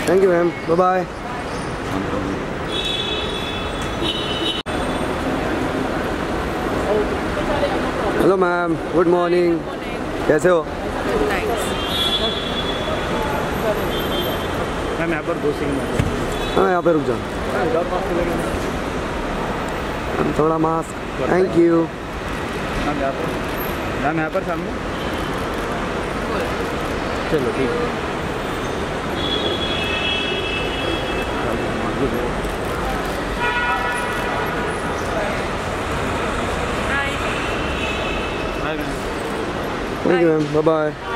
Thank you ma'am, bye bye. Hello ma'am, good morning, कैसे हो? Ma'am यहाँ पर 2 सेकंड। हाँ यहाँ पे रुक जाओ, थोड़ा मास्क, थैंक यू। मैम यहाँ पर सामने, चलो ठीक है। Thank you ma'am, bye bye.